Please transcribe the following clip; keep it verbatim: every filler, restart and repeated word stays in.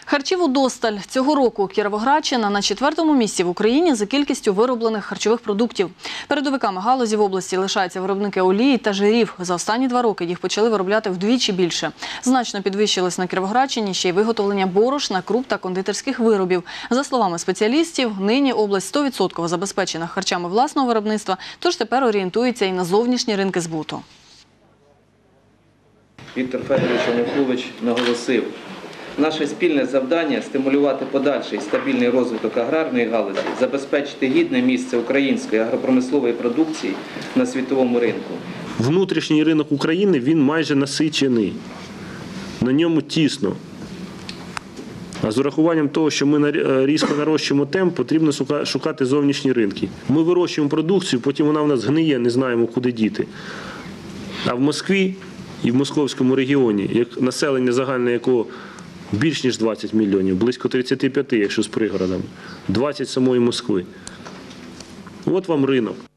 Харчів удосталь. Цього року Кіровоградщина на четвертому місці в Україні за кількістю вироблених харчових продуктів. Передовиками галузі в області лишаються виробники олії та жирів. За останні два роки їх почали виробляти вдвічі більше. Значно підвищилось на Кіровоградщині ще й виготовлення борошна, круп та кондитерських виробів. За словами спеціалістів, нині область сто відсотків забезпечена харчами власного виробництва, тож тепер орієнтується і на зовнішні ринки збуту. Віктор Федорович Янукович наголосив: наше спільне завдання – стимулювати подальший стабільний розвиток аграрної галузі, забезпечити гідне місце української агропромислової продукції на світовому ринку. Внутрішній ринок України, він майже насичений, на ньому тісно. А з урахуванням того, що ми різко нарощуємо темп, потрібно шукати зовнішні ринки. Ми вирощуємо продукцію, потім вона в нас гниє, не знаємо, куди діти. А в Москві і в московському регіоні, як населення загальне якого більш ніж двадцять мільйонів, близько тридцять п'ять, якщо з пригородами, двадцять самої Москви. От вам ринок.